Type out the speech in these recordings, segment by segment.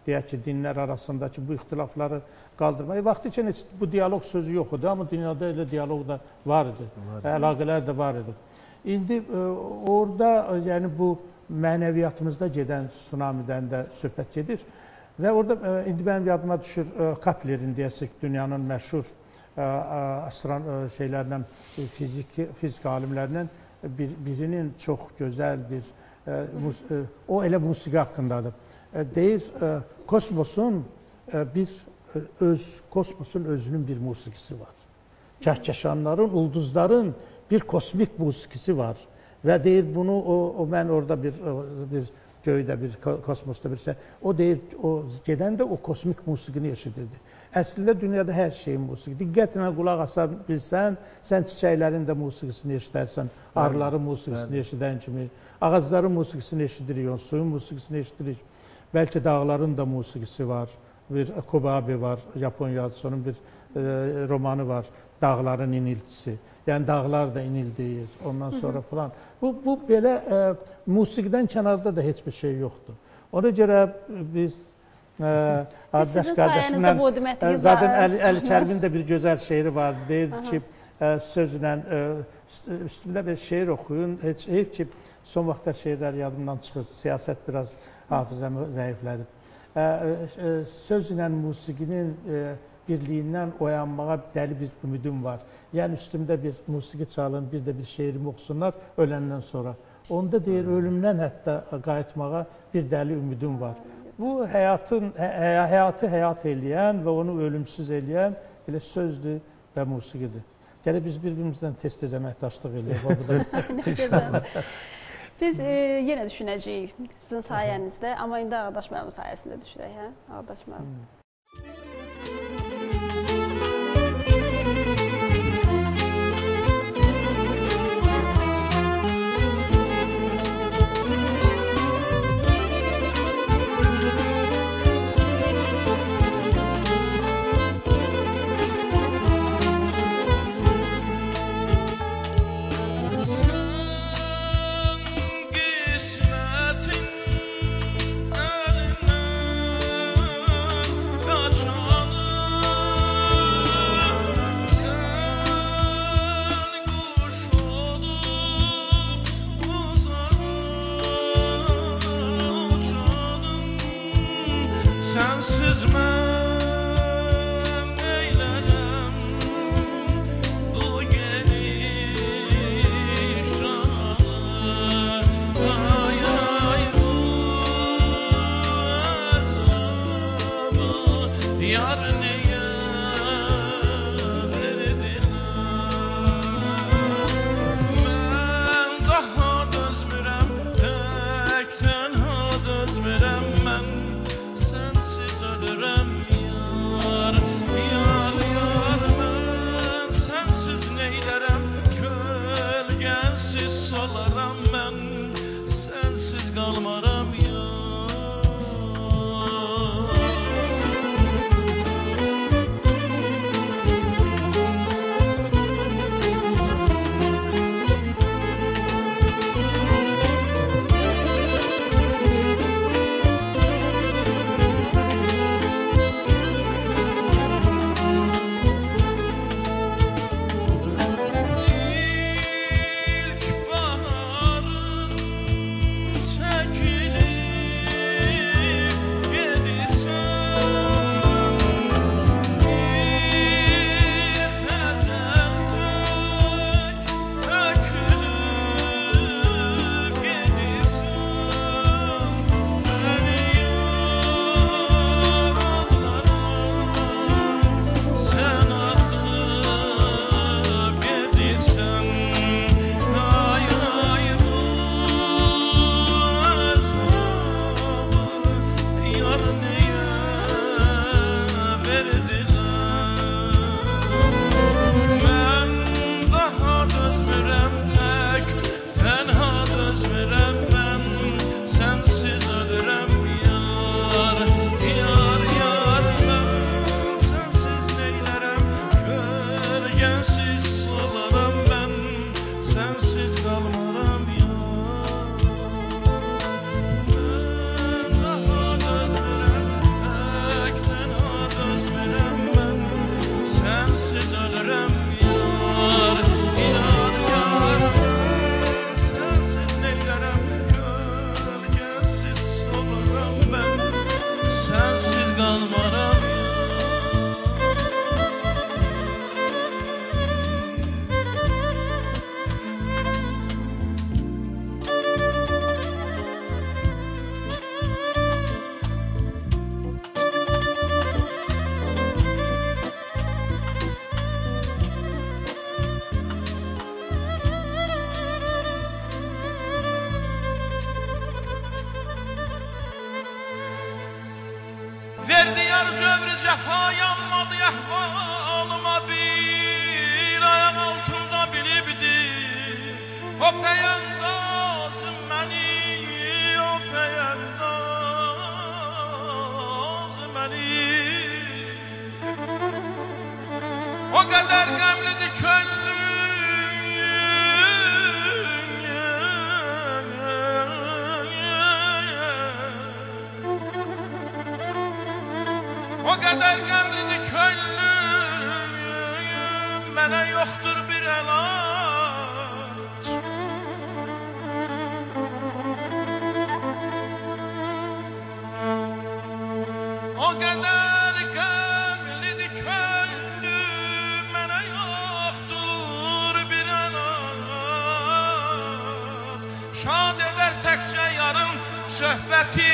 deyək ki, dinlər arasındakı bu ixtilafları qaldırmayı. Vaxtı üçün heç bu diyaloq sözü yox idi, amma dünyada elə diyaloq da var idi, əlaqələr də var idi. İndi orada yəni bu mənəviyyatımızda gedən tsunamidən də söhbət gedir və orada indi mənim yadıma düşür Keplerin deyəsək dünyanın məşhur şeylərlə, fizik alimlərindən birinin çox gözəl bir, o elə musiqi haqqındadır. Deyir, kosmosun özünün bir musiqisi var. Kəhkəşanların, ulduzların bir kosmik musiqisi var. Və deyir bunu, mən orada bir göydə, bir kosmosda birsə, o deyir, gedəndə o kosmik musiqini eşidirdi. Əslində dünyada hər şeyin musiqi. Diqqətlə qulaq asa bilsən, sən çiçəklərin də musiqisini eşidərsən, arıların musiqisini eşidən kimi, ağacların musiqisini eşidirik, suyun musiqisini eşidirik. Bəlkə dağların da musiqisi var. Bir Kobabe var, Japon yazısı, onun bir romanı var, Dağların iniltisi. Yəni dağlar da inildiyir, ondan sonra falan. Bu belə musiqidən kənarda da heç bir şey yoxdur. Ona görə biz Sizin sayənizdə bu demətiyiz. Zaten Əli Kərimin də bir gözəl şeiri vardı. Deyirdi ki, sözlə üstündə bir şeir oxuyun. Heyf ki, son vaxtlar şeirlər yadımdan çıxır. Siyasət biraz hafizəmi zəiflədib. Sözlə musiqinin birliyindən oyanmağa dəli bir ümidim var. Yəni üstümdə bir musiqi çalın, bir də bir şeirimi oxusunlar öləndən sonra. Onda deyir, ölümdən hətta qayıtmağa bir dəli ümidim var. Bu həyatı həyat eləyən və onu ölümsüz eləyən elə sözdür və musiqidir. Gələ biz bir-birimizdən tez-tez əməkdaşlıq eləyək. Biz yenə düşünəcəyik sizin sayənizdə, amma indi Ağdaş müəllim sayəsində düşünək, hə? Ağdaş müəllim. Qalmaram ya Verdi yar cövrü cefa yanmadı ehvalıma bir ayak altında bilibdi o peyandazım beni o peyandazım beni o kadar gamlidir könlüm o kadar gamlidir könlüm mənə yoxdur bir əlac o kadar gamlidir könlüm mənə yoxdur bir əlac şad eder təkcə yarın söhbəti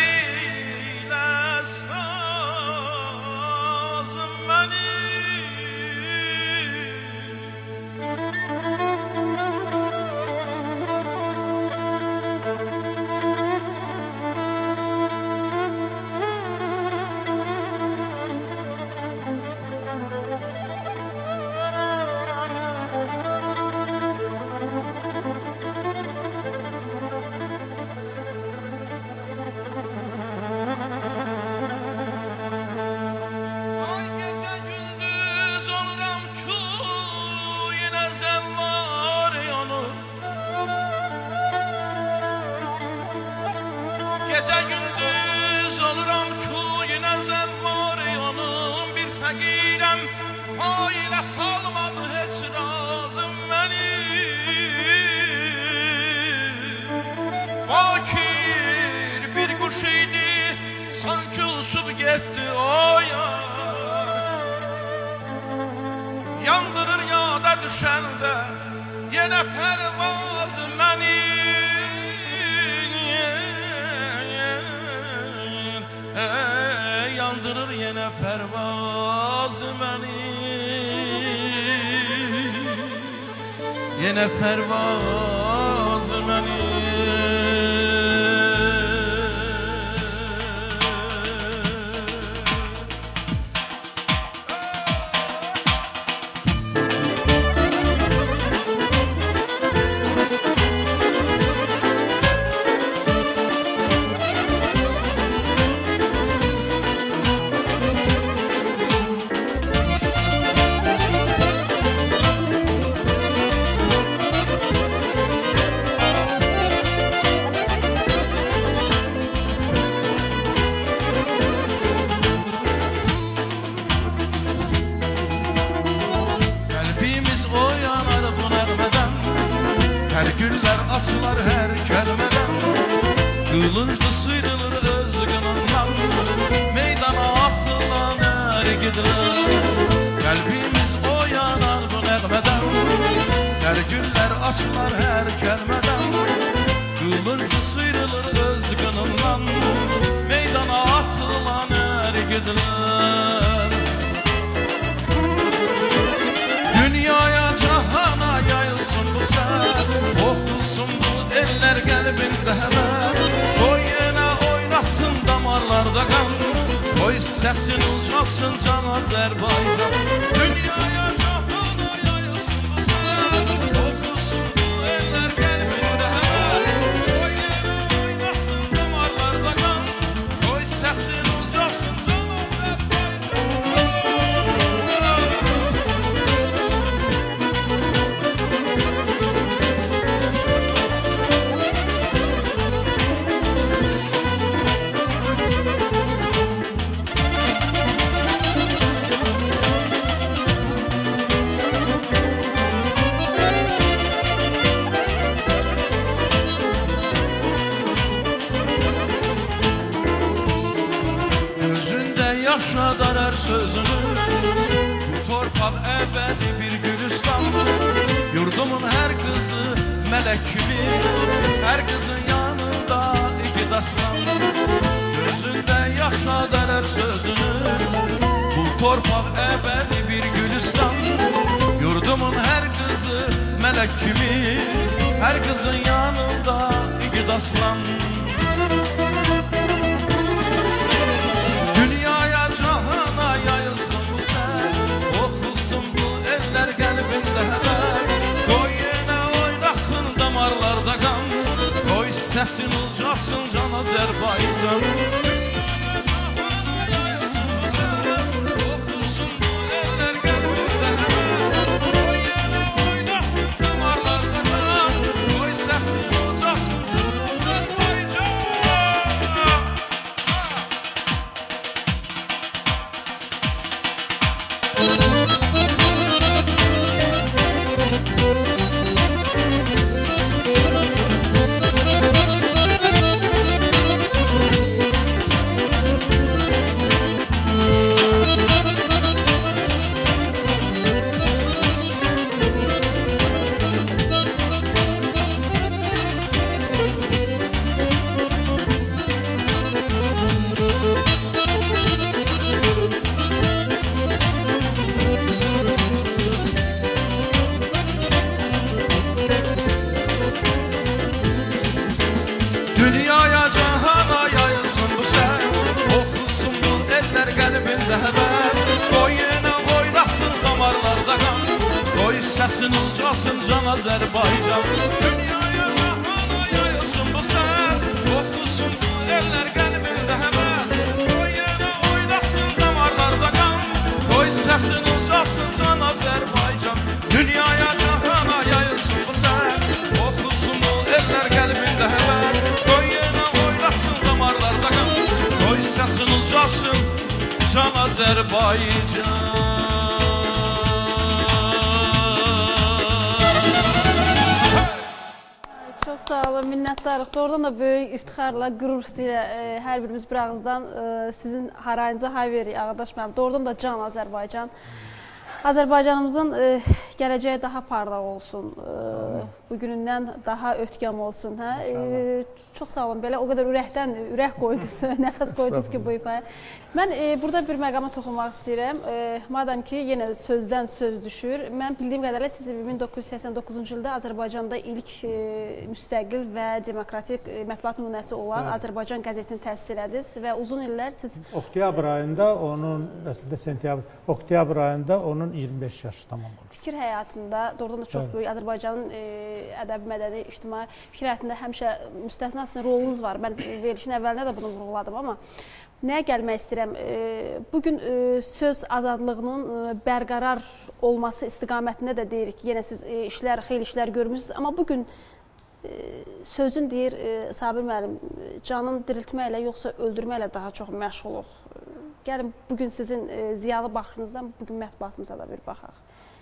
gece gündüz oluram ki yine zevvar yanım bir fəqirəm ailə salmadı heç razım beni fakir bir kuş idi sanki uçub getdi o yar yandırır yada düşəndə yenə pərvaz məni yandırır yine pervaz beni yine pervaz beni güller asılar her kelmeden kılıncı sıyrılır özgününden meydana attılan er gidilir kalbimiz o yanar bu nəğmeden her güller asılar her kelmeden kılıncı sıyrılır özgününden meydana attılan er gidilir dünyaya cahana yayılsın bu ses oxusun bu eller qəlbində həvəs qoy yenə oynasın damarlarda qan qoy səsin ucalsın can Azərbaycan dünyaya cahana yayılsın bu səs oxusun bu eller qəlbində həvəs qoy yenə oynasın damarlarda qan qoy səsin ucalsın can yaşadar her sözünü bu torpaq əbədi bir Gülüstan yurdumun her kızı melek kimi her kızın yanında iki dastan gözünde yaşadar her sözünü bu torpaq əbədi bir Gülüstan yurdumun her kızı melek kimi her kızın yanında iki dastan dünyaya səsin ucalsın can Azərbaycan. Dünyaya, cahana yayılsın bu səs, oxusun bu ellər qəlbində həvəs. Qoy yenə oynasın damarlarda qan, qoy səsin ucalsın can Azərbaycan. Dünyaya, cahana yayılsın bu səs, oxusun bu ellər qəlbində həvəs. Qoy yenə oynasın damarlarda qan, qoy səsin ucalsın can Azərbaycan. Dünyaya, cahana yayılsın bu səs, oxusun bu ellər qəlbində həvəs. Səsin ucalsın can Azərbaycan. Çox sağ olun, minnətdarıq. Doğrudan da böyük iftixarla, qürur ilə hər birimiz bir ağızdan sizin harayınıza hay veririk, Ağadaş müəllim. Doğrudan da can Azərbaycan. Azərbaycanımızın gələcəyi daha parlaq olsun, bugünündən daha ötkəm olsun. Çox sağ olun, belə o qədər ürəkdən ürək qoydunuz, nəfəs qoydunuz ki, bu ifaya. Mən burada bir məqama toxunmaq istəyirəm. Madəm ki, yenə sözdən söz düşür, mən bildiyim qədərlə siz 1989-cu ildə Azərbaycanda ilk müstəqil və demokratik mətbuat nümunəsi olan Azərbaycan qəzetini təsis elədiniz və uzun illər siz... Oktyabr ayında onun, əslində oktyabr ayında onun 25 yaşı tamam olur. Fikir həyatında doğrudan da çox böyük Azərbaycanın ədəbi, mədəni, ictimai fikir həyatında həmişə müstəsna sizin rolunuz var. Mən verilişin əvvəlində də bunu vurğuladım, amma nəyə gəlmək istəyirəm? Bugün söz azadlığının bərqərar olması istiqamətində də deyirik ki, yenə siz xeyli işlər görmüşsünüz, amma bugün sözün deyir Sabir müəllim, canın diriltməklə yoxsa öldürməklə daha çox məşğuluq. Gəlin, bugün sizin ziyalı baxışınızdan bugün mətbuatımıza da bir baxaq.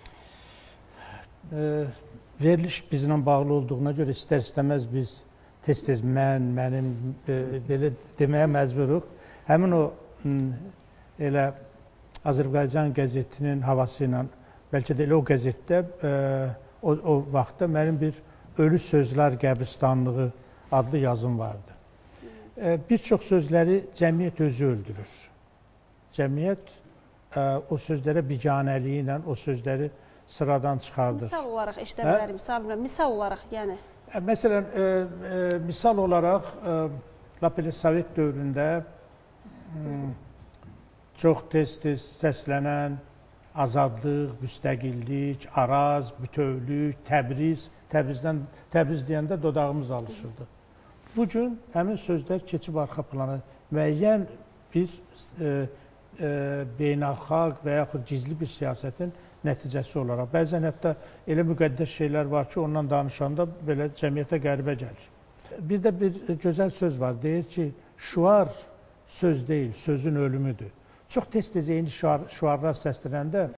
Veriliş bizlə bağlı olduğuna görə istər-istəməz biz tez-tez mənim belə deməyə məcburuq. Həmin o elə Azərbaycan qəzetinin havası ilə, bəlkə də elə o qəzetdə o vaxtda mənim bir Ölü Sözlər Qəbristanlığı adlı yazım vardı. Bir çox sözləri cəmiyyət özü öldürür. Cəmiyyət o sözlərə biganəliyi ilə o sözləri sıradan çıxardır. Misal olaraq işləmələrim, misal olaraq yəni? Məsələn, misal olaraq Sovet dövründə çox tez-tez səslənən azadlıq, müstəqillik, Araz, bütövlük, Təbriz, Təbriz deyəndə dodağımız alışırdı. Bugün həmin sözlər keçib arxa plana müəyyən bir beynəlxalq və yaxud gizli bir siyasətin nəticəsi olaraq. Bəzən hətta elə müqəddəs şeylər var ki, ondan danışanda belə cəmiyyətə qəribə gəlir. Bir də bir gözəl söz var, deyir ki, şüar söz deyil, sözün ölümüdür. Çox tez-tez eyni şüarlar səslənəndə